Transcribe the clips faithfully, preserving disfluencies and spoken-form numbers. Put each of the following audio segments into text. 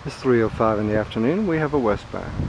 It's three oh five in the afternoon. We have a westbound.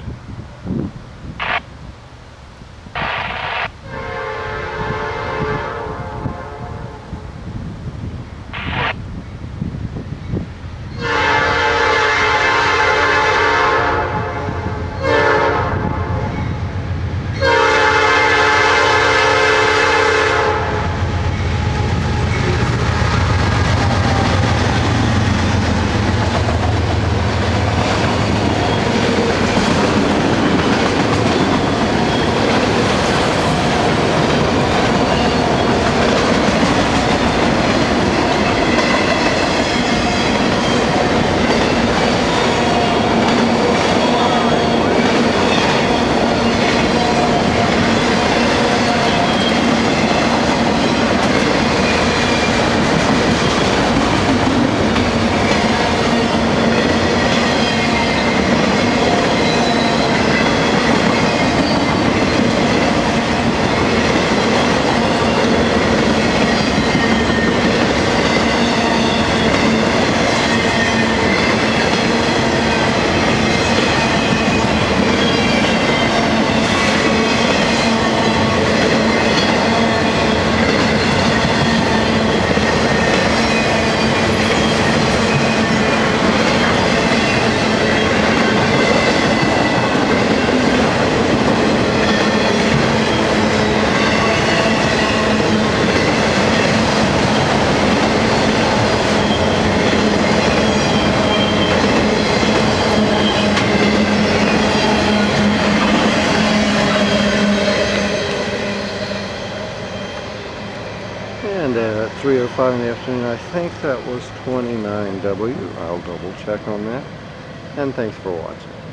And at three oh five in the afternoon, I think that was twenty-nine W. I'll double check on that. And thanks for watching.